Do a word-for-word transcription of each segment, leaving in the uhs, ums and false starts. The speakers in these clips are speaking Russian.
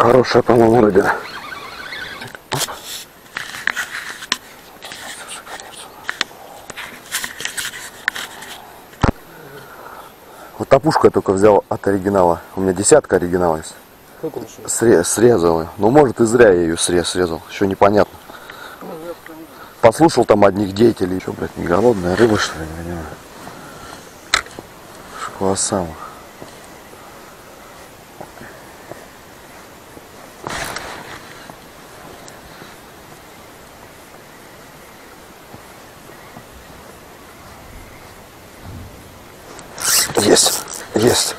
хорошая, по-моему, рыбина. Вот топушку я только взял от оригинала. У меня десятка оригинала есть. Сре срезал ее. Ну, может, и зря я ее срез срезал. Еще непонятно. Послушал там одних деятелей. Что, блядь, не голодная рыба, что ли? Не понимаю. Шквасама. Есть, есть.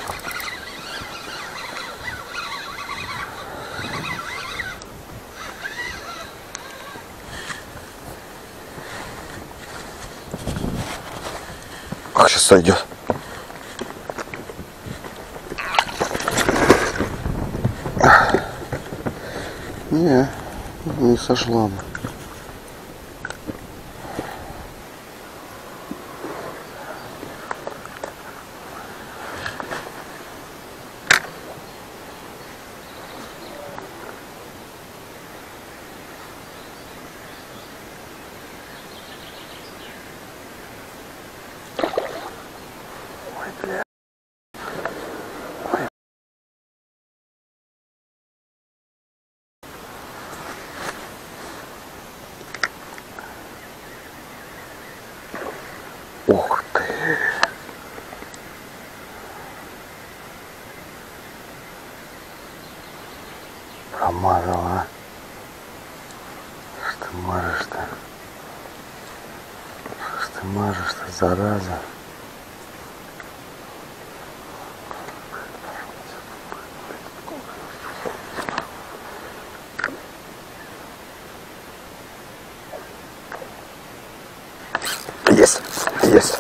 Как сейчас сойдет? Не, не сошла. Ух ты! Промазала. Что ты мажешь-то? Что ты мажешь-то, зараза? Есть, есть,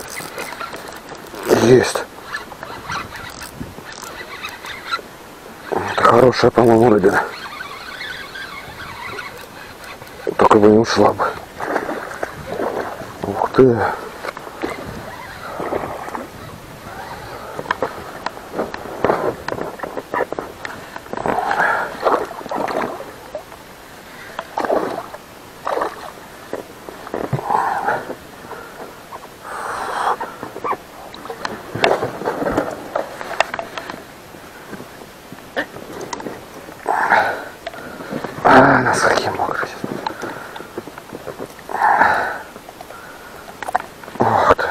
есть. Это хорошая, по-моему, рыбина. Только бы не ушла бы. Ух ты. А, носки мокрые. Вот.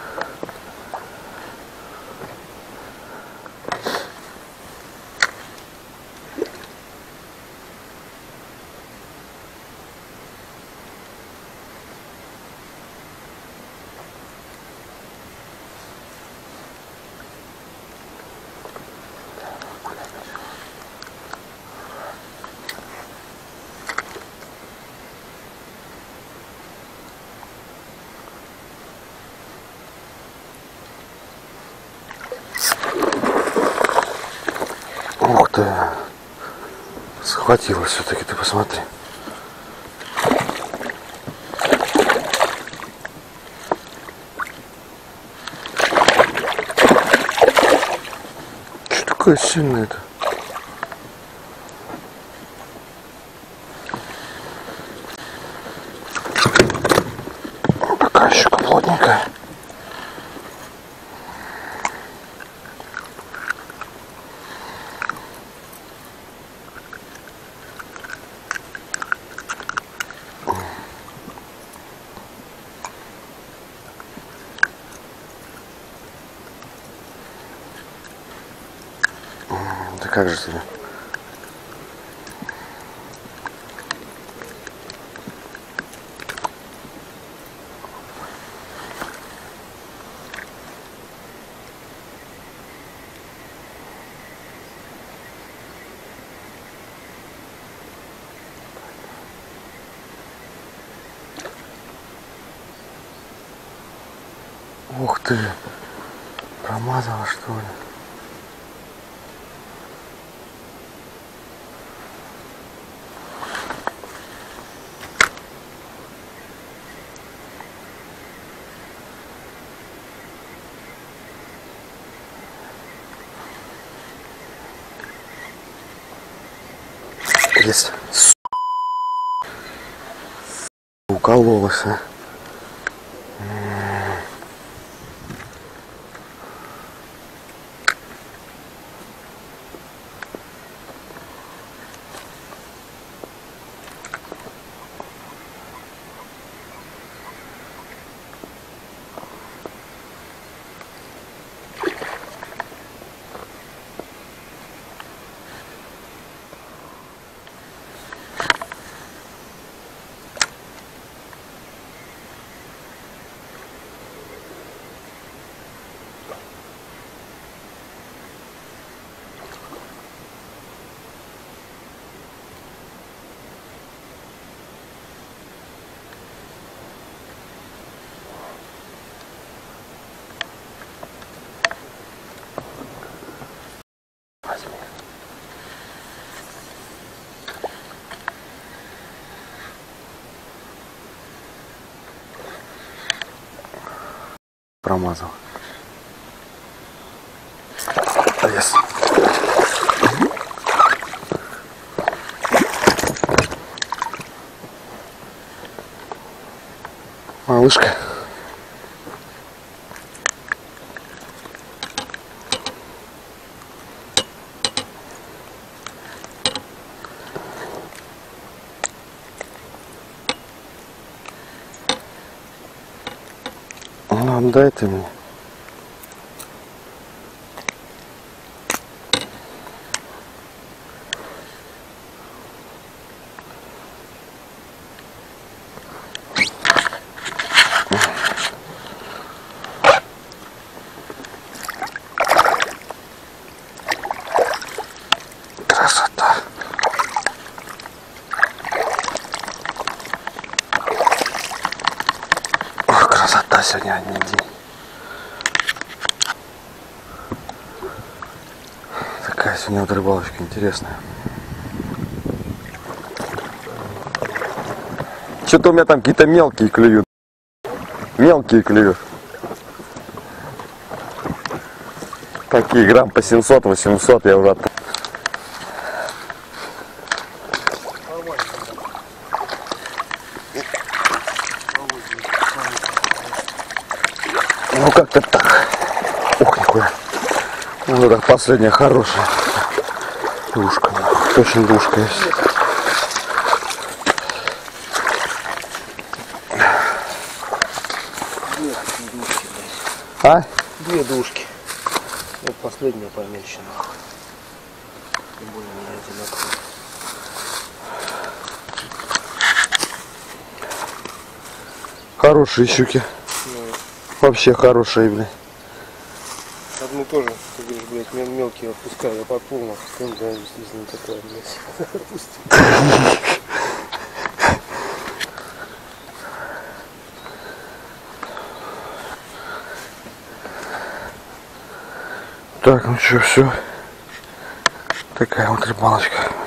Ух ты, схватилась все-таки, ты посмотри. Что такое сильное-то? Такая щука плотненькая. Да как же тебе? Ух ты, промазала, что ли? есть. Укололась, а. Промазал. Лес. Малышка. Ну, отдай ты мне. Красота. Ох, красота сегодня один день. Такая сегодня вот рыбалочка интересная. Что-то у меня там какие-то мелкие клюют. Мелкие клюют. Такие грамм по семьсот-восемьсот я уже от... Ну как-то так. Ох, нихуя. Ну так последняя хорошая. Душка. Точно душка есть. Две душки. А? Две душки. Вот последняя помельче. Тем более не одинаковые. Хорошие щуки. Ну, Вообще хорошие, блин. одну тоже, ты говоришь, блядь, мел мелкие отпускай, я подплыл, нахуй, да, если не такое, блядь, отпусти. Так, ну что, все. Такая вот рыбалочка.